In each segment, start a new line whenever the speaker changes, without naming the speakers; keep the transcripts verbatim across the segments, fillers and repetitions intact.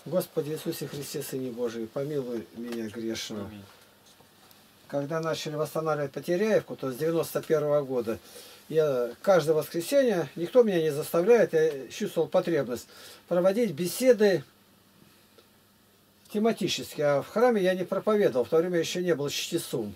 Господи Иисусе Христе, Сыне Божий, помилуй меня грешного. Аминь. Когда начали восстанавливать Потеряевку, то с девяносто первого года, я каждое воскресенье, никто меня не заставляет, я чувствовал потребность проводить беседы тематические. А в храме я не проповедовал, в то время еще не было чтецум.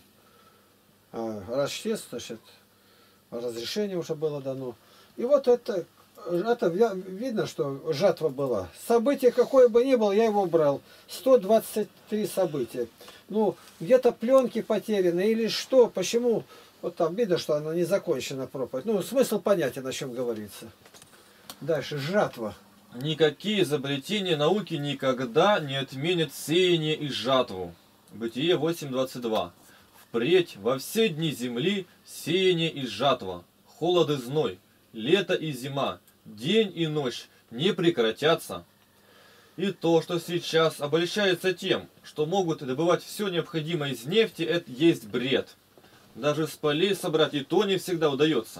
А раз чтец, значит, разрешение уже было дано. И вот это, это видно, что жатва была. Событие какое бы ни было, я его брал. сто двадцать три события. Ну, где-то пленки потеряны или что, почему? Вот там видно, что она не закончена проповедь. Ну, смысл понятен, о чем говорится. Дальше, жатва.
Никакие изобретения науки никогда не отменят сеяние и жатву. Бытие восемь двадцать два. Впредь во все дни земли сеяние и жатва, холод и зной, лето и зима, день и ночь не прекратятся. И то, что сейчас обольщается тем, что могут добывать все необходимое из нефти, это есть бред. Даже с полей собрать и то не всегда удается.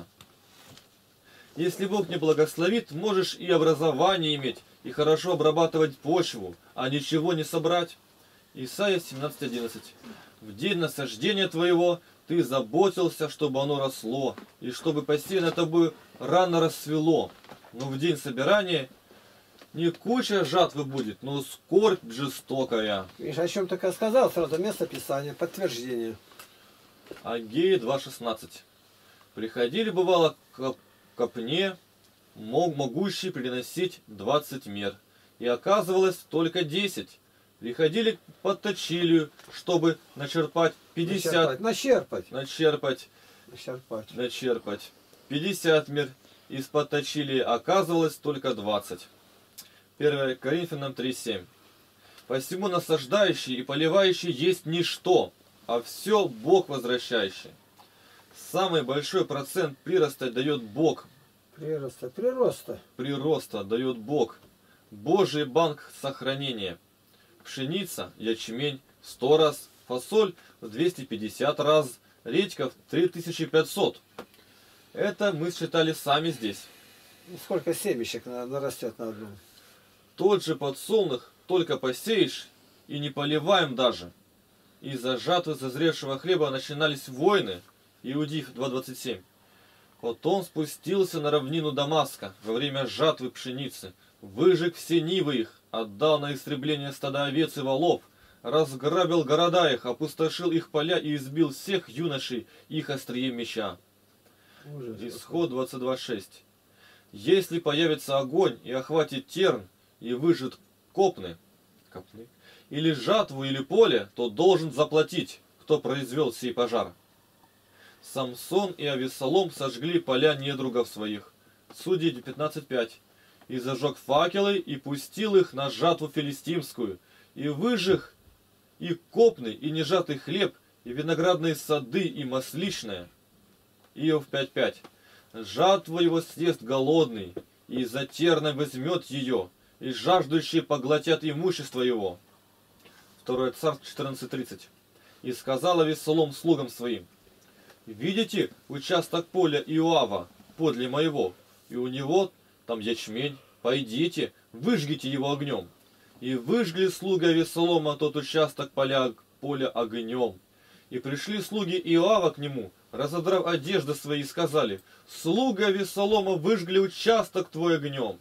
Если Бог не благословит, можешь и образование иметь, и хорошо обрабатывать почву, а ничего не собрать. Исайя семнадцать одиннадцать. В день насаждения твоего ты заботился, чтобы оно росло, и чтобы посеянное тобой рано расцвело. Но в день собирания не куча жатвы будет, но скорбь жестокая.
Видишь, о чем только сказал, сразу место Писания, подтверждение.
Агея два шестнадцать. Приходили, бывало, к копне, мог могущий приносить двадцать мер, и оказывалось только десять. Приходили под точилию, чтобы начерпать пятьдесят.
Начерпать.
Начерпать.
Начерпать.
Начерпать. пятьдесят мер. Из-под точилии оказывалось только двадцать. первое Коринфянам три семь. Посему насаждающий и поливающий есть ничто, а все Бог возвращающий. Самый большой процент прироста дает Бог.
Прироста, прироста.
Прироста дает Бог. Божий банк сохранения. Пшеница, ячмень сто раз, фасоль в двести пятьдесят раз, редька в три тысячи пятьсот. Это мы считали сами здесь.
Сколько семечек нарастет на одном?
Тот же подсолнух только посеешь и не поливаем даже. Из-за жатвы созревшего хлеба начинались войны. Иудеев два двадцать семь. Потом спустился на равнину Дамаска во время жатвы пшеницы, выжег все нивы их, отдал на истребление стада овец и волов, разграбил города их, опустошил их поля и избил всех юношей их острием меча. Ужас. Исход двадцать два шесть. Если появится огонь и охватит терн, и выжжет копны, копны, или жатву, или поле, то должен заплатить, кто произвел сей пожар. Самсон и Авессалом сожгли поля недругов своих. Судьи пятнадцать пять. И зажег факелы, и пустил их на жатву филистимскую, и выжег и копны, и нежатый хлеб, и виноградные сады, и масличное. Иов пять пять. Жатва его съест голодный, и за терной возьмет ее, и жаждущие поглотят имущество его. второе Царств четырнадцать тридцать. И сказал Авессалом слугам своим: видите участок поля Иоава подле моего, и у него там ячмень, пойдите, выжгите его огнем. И выжгли слуги Авессалома тот участок поля, поля огнем. И пришли слуги Иоава к нему, разодрав одежды свои, и сказали: слуги Авессалома выжгли участок твой огнем.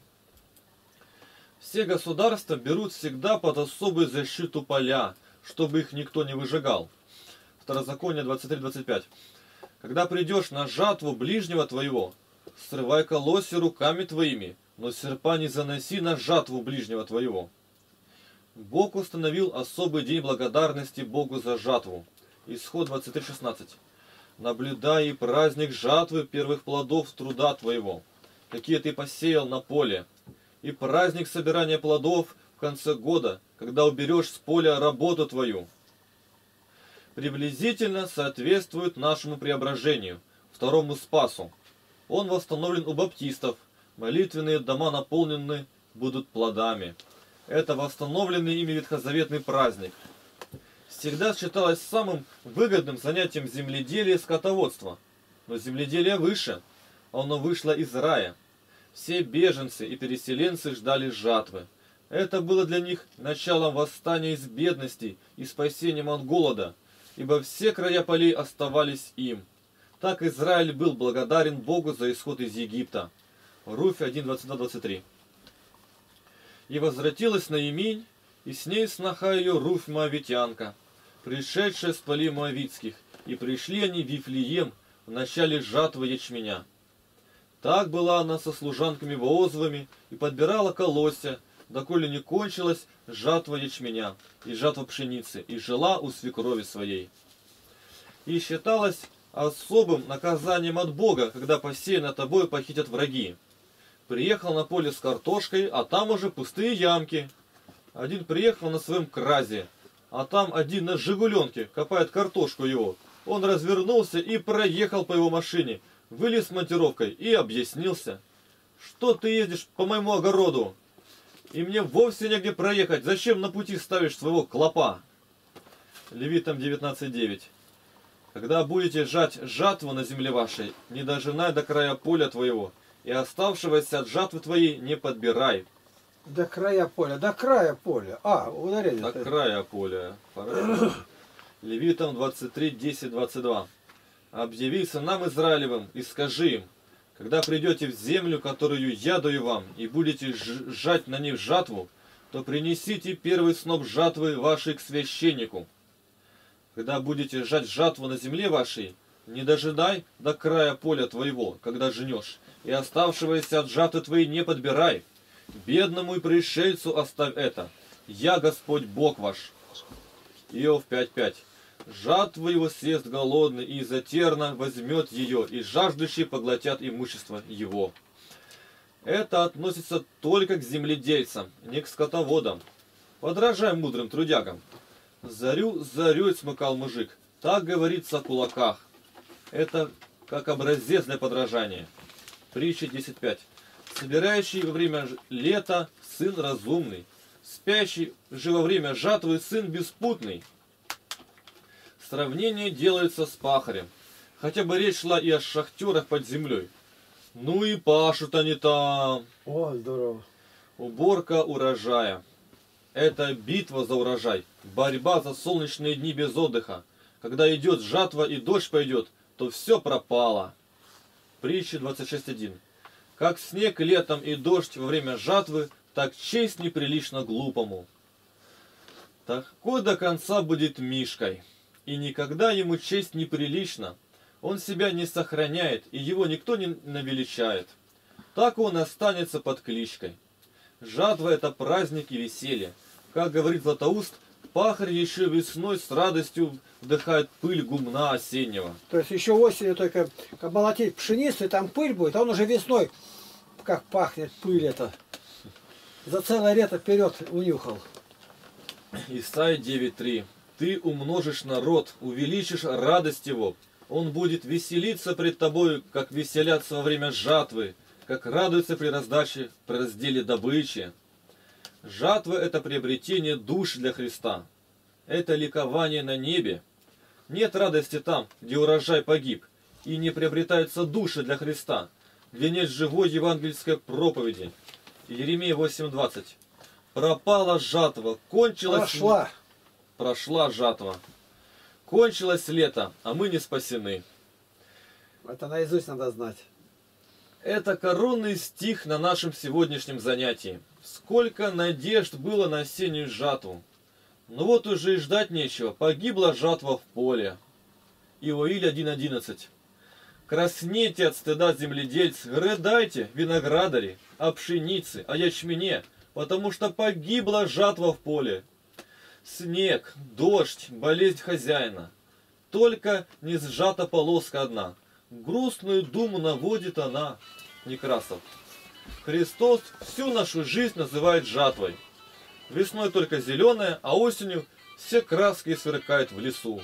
Все государства берут всегда под особую защиту поля, чтобы их никто не выжигал. Второзаконие двадцать три двадцать пять. Когда придешь на жатву ближнего твоего, срывай колосья руками твоими, но серпа не заноси на жатву ближнего твоего. Бог установил особый день благодарности Богу за жатву. Исход двадцать три шестнадцать. Наблюдай и праздник жатвы первых плодов труда твоего, какие ты посеял на поле, и праздник собирания плодов в конце года, когда уберешь с поля работу твою. Приблизительно соответствует нашему преображению, второму Спасу. Он восстановлен у баптистов, молитвенные дома наполнены будут плодами. Это восстановленный ими ветхозаветный праздник. Всегда считалось самым выгодным занятием земледелия и скотоводства. Но земледелие выше, оно вышло из рая. Все беженцы и переселенцы ждали жатвы. Это было для них началом восстания из бедности и спасением от голода, ибо все края полей оставались им. Так Израиль был благодарен Богу за исход из Египта. Руфь один, двадцать два двадцать три. И возвратилась Наиминь, и с ней сноха ее Руфь Моавитянка, пришедшая с полей Моавитских, и пришли они в Вифлеем в начале жатвы ячменя. Так была она со служанками Воозовыми и подбирала колосья, доколе не кончилась жатва ячменя и жатва пшеницы, и жила у свекрови своей. И считалось особым наказанием от Бога, когда посеянное тобой похитят враги. Приехал на поле с картошкой, а там уже пустые ямки. Один приехал на своем кразе, а там один на жигуленке копает картошку его. Он развернулся и проехал по его машине, вылез с монтировкой и объяснился. Что ты ездишь по моему огороду? И мне вовсе негде проехать. Зачем на пути ставишь своего клопа? Левитам девятнадцать девять. Когда будете жать жатву на земле вашей, не дожинай до края поля твоего, и оставшегося от жатвы твоей не подбирай.
До края поля, до края поля. А, ударение.
До края поля. Хорошо. Левитам двадцать три, десять, двадцать два. Объяви сынам Израилевым и скажи им, когда придете в землю, которую я даю вам, и будете жать на ней жатву, то принесите первый сноп жатвы вашей к священнику. Когда будете жать жатву на земле вашей, не дожидай до края поля твоего, когда женешь, и оставшегося от жатвы твоей не подбирай. Бедному и пришельцу оставь это. Я Господь Бог ваш. Иов пять пять. Жатву его съест голодный, и из-за терна возьмет ее, и жаждущие поглотят имущество его. Это относится только к земледельцам, не к скотоводам. Подражай мудрым трудягам. Зарю зарей смыкал мужик. Так говорится о кулаках. Это как образец для подражания. Притча десять пять. Собирающий во время лета сын разумный, спящий же во время жатвы сын беспутный. Сравнение делается с пахарем. Хотя бы речь шла и о шахтерах под землей. Ну и пашут они там.
О, здорово.
Уборка урожая. Это битва за урожай. Борьба за солнечные дни без отдыха. Когда идет жатва и дождь пойдет, то все пропало. Притча двадцать шесть один. Как снег летом и дождь во время жатвы, так честь неприлично глупому. Такой до конца будет Мишкой. И никогда ему честь неприлична. Он себя не сохраняет, и его никто не навеличает. Так он останется под кличкой. Жатва — это праздник и веселье. Как говорит Златоуст, пахарь еще весной с радостью вдыхает пыль гумна осеннего.
То есть еще осенью только как молотить пшеницу, и там пыль будет, а он уже весной, как пахнет пыль это. За целое лето вперед унюхал.
Исайя девять три. Ты умножишь народ, увеличишь радость его. Он будет веселиться пред тобою, как веселятся во время жатвы, как радуются при раздаче, при разделе добычи. Жатва — это приобретение душ для Христа. Это ликование на небе. Нет радости там, где урожай погиб, и не приобретаются души для Христа, где нет живой евангельской проповеди. Иеремия восемь двадцать. Пропала жатва, кончилась...
Прошла.
Прошла жатва. Кончилось лето, а мы не спасены.
Это наизусть надо знать.
Это коронный стих на нашем сегодняшнем занятии. Сколько надежд было на осеннюю жатву. Но вот уже и ждать нечего. Погибла жатва в поле. Иоиль один одиннадцать. Краснейте от стыда земледельцы, рыдайте, виноградари, о пшенице, о ячмене, потому что погибла жатва в поле. Снег, дождь, болезнь хозяина. Только не сжата полоска одна. Грустную думу наводит она. Некрасов. Христос всю нашу жизнь называет жатвой. Весной только зеленая, а осенью все краски сверкают в лесу.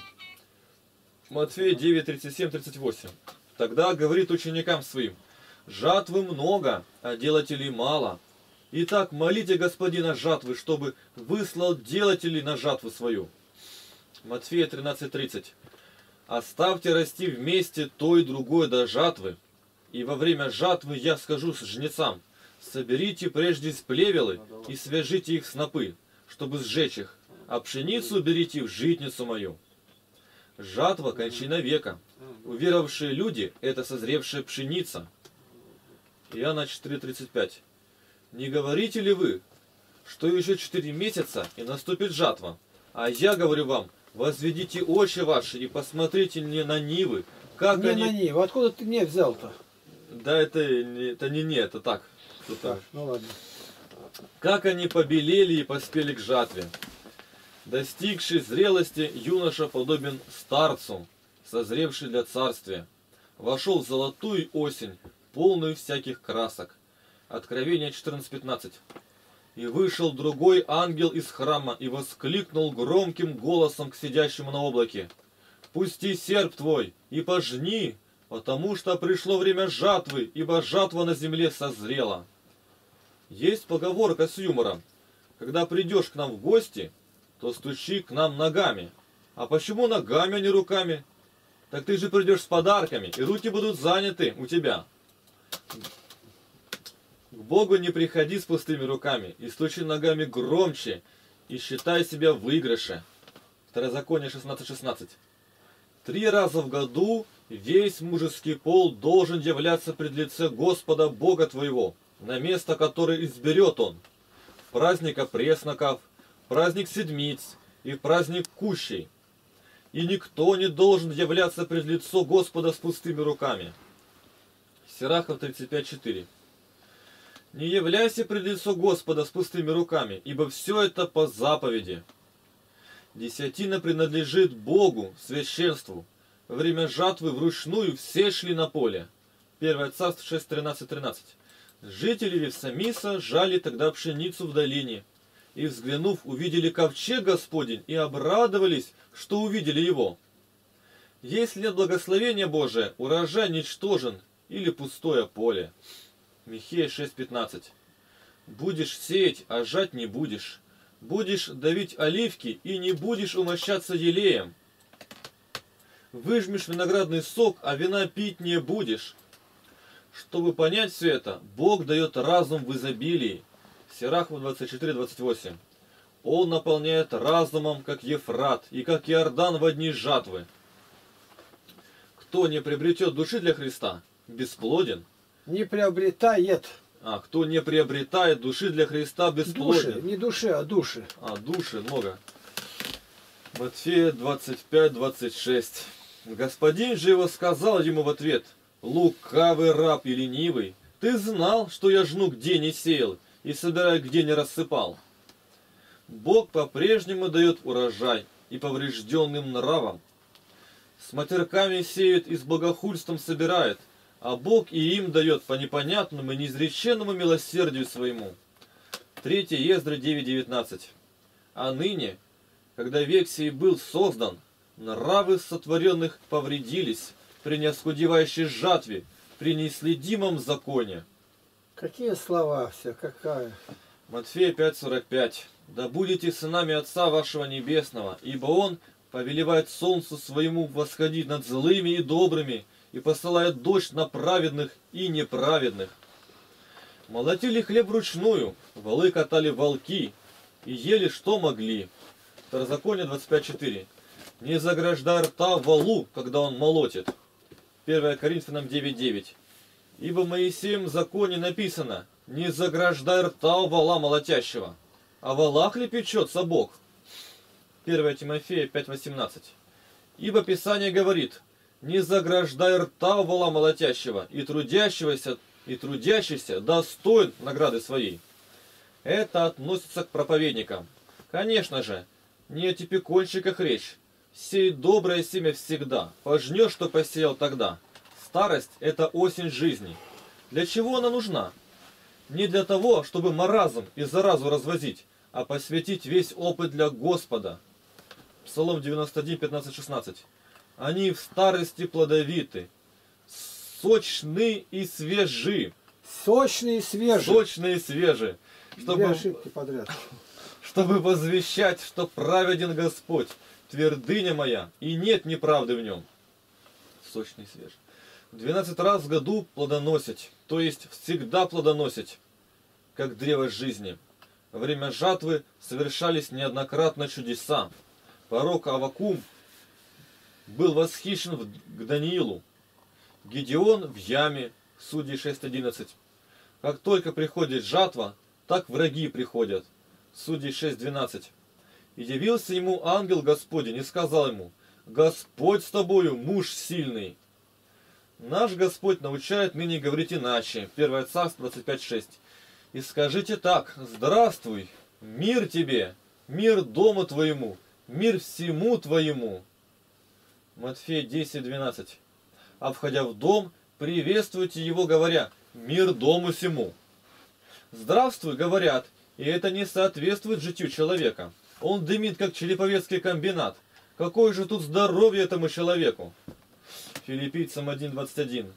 Матфея девять тридцать семь тридцать восемь. Тогда говорит ученикам своим: жатвы много, а делателей мало. Итак, молите Господина жатвы, чтобы выслал делателей на жатву свою. Матфея тринадцать тридцать. Оставьте расти вместе то и другое до жатвы. И во время жатвы я скажу с жнецам: Соберите прежде сплевелы и свяжите их снопы, чтобы сжечь их, а пшеницу берите в житницу мою. Жатва — кончина века. Уверовавшие люди — это созревшая пшеница. Иоанна четыре тридцать пять. Не говорите ли вы, что еще четыре месяца и наступит жатва? А я говорю вам, возведите очи ваши и посмотрите не на нивы, как
Не
они...
на ней. Откуда ты не взял-то?
Да это, не- это не не, это так. Тут
Так, ну ладно.
Как они побелели и поспели к жатве. Достигший зрелости, юноша подобен старцу, созревший для царствия. Вошел в золотую осень, полную всяких красок. Откровение четырнадцать пятнадцать. И вышел другой ангел из храма и воскликнул громким голосом к сидящему на облаке: «Пусти серп твой и пожни, потому что пришло время жатвы, ибо жатва на земле созрела». Есть поговорка с юмором: когда придешь к нам в гости, то стучи к нам ногами. А почему ногами, а не руками? Так ты же придешь с подарками, и руки будут заняты у тебя. К Богу не приходи с пустыми руками, и стучи ногами громче, и считай себя в выигрыше. Второзаконие шестнадцать шестнадцать. Три раза в году весь мужеский пол должен являться пред лице Господа Бога твоего, на место, которое изберет Он. В праздника пресноков, праздник седмиц и в праздник кущей. И никто не должен являться пред лицо Господа с пустыми руками. Сирахов тридцать пять четыре. Не являйся пред лицо Господа с пустыми руками, ибо все это по заповеди. Десятина принадлежит Богу, священству. Во время жатвы вручную все шли на поле. Первое Царство шесть тринадцать тринадцать. Жители Вифсамиса жали тогда пшеницу в долине, и, взглянув, увидели ковчег Господень и обрадовались, что увидели его. Если нет благословения Божия, урожай ничтожен или пустое поле. Михея шесть пятнадцать. Будешь сеять, а жать не будешь. Будешь давить оливки и не будешь умощаться елеем. Выжмешь виноградный сок, а вина пить не будешь. Чтобы понять все это, Бог дает разум в изобилии. Сирахов двадцать четыре двадцать восемь. Он наполняет разумом, как Ефрат, и как Иордан в дни жатвы. Кто не приобретет души для Христа, бесплоден.
Не приобретает
А кто не приобретает души для Христа, бесплоден.
души. Не души, а души.
А, души много. Матфея двадцать пять двадцать шесть. Господин же его сказал ему в ответ: лукавый раб и ленивый, ты знал, что я жну где не сеял и собираю где не рассыпал. Бог по-прежнему дает урожай и поврежденным нравам. С матерками сеют и с богохульством собирает, а Бог и им дает по непонятному и неизреченному милосердию своему. третье Ездры девять девятнадцать. А ныне, когда век сей был создан, нравы сотворенных повредились при неоскудевающей жатве, при неисследимом законе.
Какие слова все, какая.
Матфея пять сорок пять. Да будете сынами Отца вашего Небесного, ибо Он повелевает солнцу своему восходить над злыми и добрыми, и посылает дождь на праведных и неправедных. Молотили хлеб вручную, волы катали волки, и ели что могли. Второзаконие двадцать пять четыре. Не заграждай рта волу, когда он молотит. первое Коринфянам девять девять. Ибо в Моисеевом законе написано: не заграждай рта у вола молотящего. А волах ли печется Бог? первое Тимофея пять восемнадцать. Ибо Писание говорит: не заграждай рта у вола молотящего, и трудящегося, и трудящийся достоин награды своей. Это относится к проповедникам. Конечно же, не о типиконщиках речь. Сей доброе семя всегда, пожнешь, что посеял тогда. Старость – это осень жизни. Для чего она нужна? Не для того, чтобы маразм и заразу развозить, а посвятить весь опыт для Господа. Псалом девяносто один пятнадцать шестнадцать. Они в старости плодовиты, сочны и свежи.
Сочные и свежие.
Сочные и свежи. Чтобы,
Две ошибки подряд.
чтобы возвещать, что праведен Господь, твердыня моя, и нет неправды в нем. Сочный и свежий. Двенадцать раз в году плодоносить, то есть всегда плодоносить. как древо жизни. Во время жатвы совершались неоднократно чудеса. Пророк Аввакум был восхищен к Даниилу. Гедеон в яме, Судьи шесть одиннадцать. Как только приходит жатва, так враги приходят. Судьи шесть двенадцать. И явился ему ангел Господень и сказал ему: Господь с тобою, муж сильный. Наш Господь научает ныне говорить иначе. Первое Царство двадцать пять шесть. И скажите так: здравствуй, мир тебе, мир дому твоему, мир всему твоему. Матфея десять двенадцать. А входя в дом, приветствуйте его, говоря: мир дому сему. Здравствуй, говорят, и это не соответствует житию человека. Он дымит, как череповецкий комбинат. Какое же тут здоровье этому человеку? Филиппийцам один двадцать один.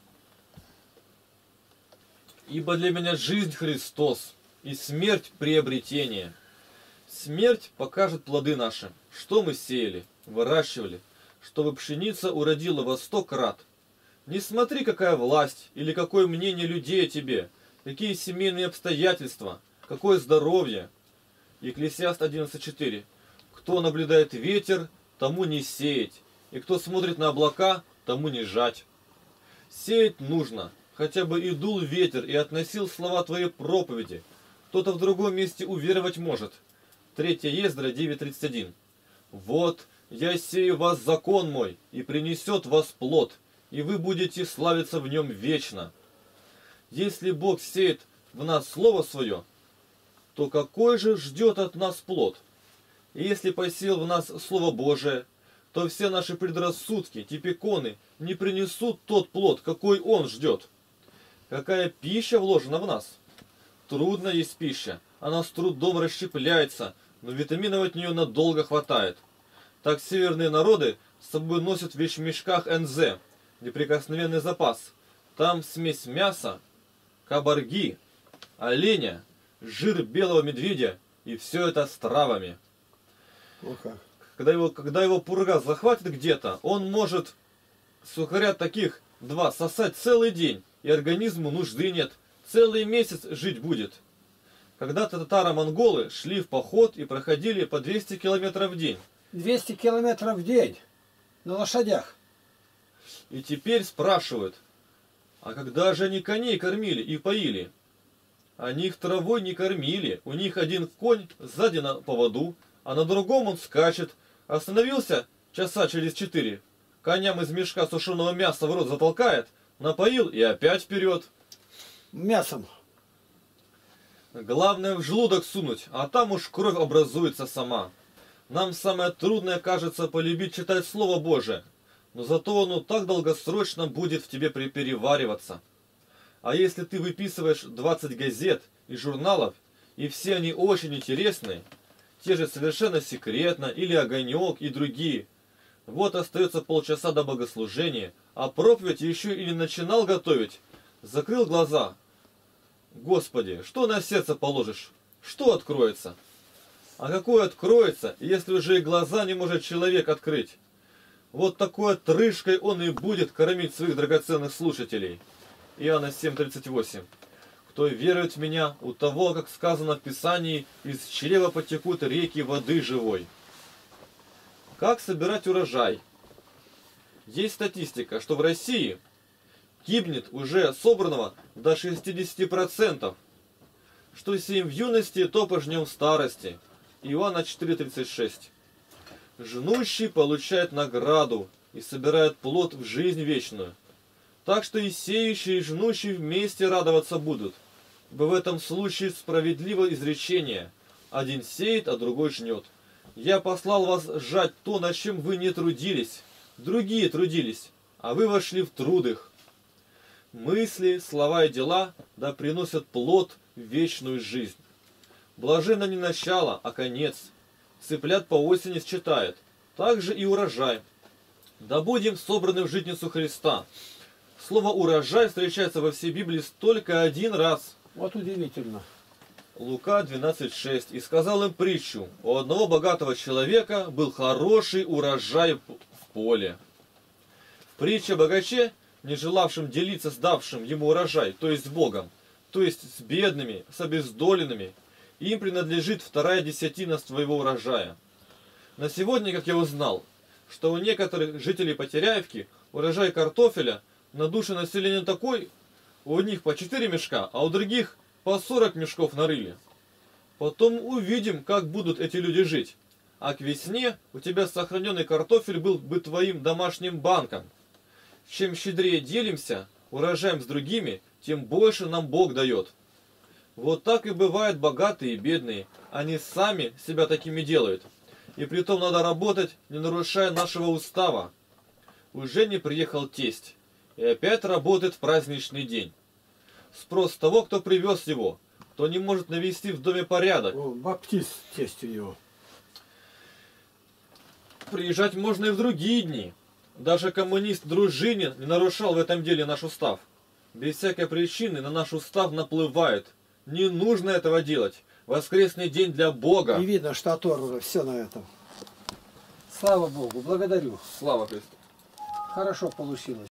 Ибо для меня жизнь Христос, и смерть приобретение. Смерть покажет плоды наши, что мы сеяли, выращивали, чтобы пшеница уродила во сто крат. Не смотри, какая власть или какое мнение людей о тебе, какие семейные обстоятельства, какое здоровье. Екклесиаст одиннадцать четыре. Кто наблюдает ветер, тому не сеять, и кто смотрит на облака, тому не жать. Сеять нужно, хотя бы и дул ветер, и относил слова твоей проповеди. Кто-то в другом месте уверовать может. третье Ездра девять тридцать один. Вот, я сею в вас закон мой, и принесет вас плод, и вы будете славиться в нем вечно. Если Бог сеет в нас Слово Свое, то какой же ждет от нас плод? И если посеял в нас Слово Божие, то все наши предрассудки, типиконы не принесут тот плод, какой Он ждет. Какая пища вложена в нас? Трудно есть пища, она с трудом расщепляется, но витаминов от нее надолго хватает. Так северные народы с собой носят в вещмешках эн зэ, неприкосновенный запас. Там смесь мяса, кабарги, оленя, жир белого медведя, и все это с травами.
Ну-ка.
Когда его, когда его пурга захватит где-то, он может сухаря таких два сосать целый день, и организму нужды нет. Целый месяц жить будет. Когда-то татаро-монголы шли в поход и проходили по двести километров в день.
двести километров в день на лошадях.
И теперь спрашивают, а когда же они коней кормили и поили? Они их травой не кормили. У них один конь сзади на поводу, а на другом он скачет. Остановился часа через четыре. Коням из мешка сушеного мяса в рот затолкает, напоил и опять вперед.
Мясом.
Главное в желудок сунуть, а там уж кровь образуется сама. Нам самое трудное, кажется, полюбить читать Слово Божие, но зато оно так долгосрочно будет в тебе перевариваться. А если ты выписываешь двадцать газет и журналов, и все они очень интересные, те же «Совершенно секретно» или «Огонек» и другие, вот остается полчаса до богослужения, а проповедь еще и не начинал готовить, закрыл глаза. Господи, что на сердце положишь? Что откроется? А какое откроется, если уже и глаза не может человек открыть? Вот такой отрыжкой он и будет кормить своих драгоценных слушателей. Иоанна семь тридцать восемь. Кто верует в меня, у того, как сказано в Писании, из чрева потекут реки воды живой. Как собирать урожай? Есть статистика, что в России гибнет уже собранного до шестидесяти процентов. Что сеем в юности, то пожнем в старости. Иоанна четыре тридцать шесть. Жнущий получает награду и собирает плод в жизнь вечную. Так что и сеющие, и жнущие вместе радоваться будут. Ибо в этом случае справедливо изречение: один сеет, а другой жнет. Я послал вас жать то, над чем вы не трудились. Другие трудились, а вы вошли в труд их. Мысли, слова и дела да приносят плод в вечную жизнь. Блаженно не начало, а конец. Цыплят по осени считает. Так же и урожай. Да будем собраны в житницу Христа. Слово «урожай» встречается во всей Библии только один раз.
Вот удивительно.
Лука двенадцать шесть. И сказал им притчу: у одного богатого человека был хороший урожай в поле. Притча о богаче, не желавшим делиться с давшим ему урожай, то есть с Богом, то есть с бедными, с обездоленными, им принадлежит вторая десятина с твоего урожая. На сегодня, как я узнал, что у некоторых жителей Потеряевки урожай картофеля на душу населения такой, у них по четыре мешка, а у других по сорок мешков нарыли. Потом увидим, как будут эти люди жить. А к весне у тебя сохраненный картофель был бы твоим домашним банком. Чем щедрее делимся урожаем с другими, тем больше нам Бог дает. Вот так и бывают богатые и бедные. Они сами себя такими делают. И притом надо работать, не нарушая нашего устава. Уже не приехал тесть. И опять работает в праздничный день. Спрос того, кто привез его, кто не может навести в доме порядок.
О, баптист тесть у него.
Приезжать можно и в другие дни. Даже коммунист Дружинин не нарушал в этом деле наш устав. Без всякой причины на наш устав наплывает. Не нужно этого делать. Воскресный день для Бога.
И видно, что оторвано все на этом. Слава Богу, благодарю.
Слава Христу.
Хорошо получилось.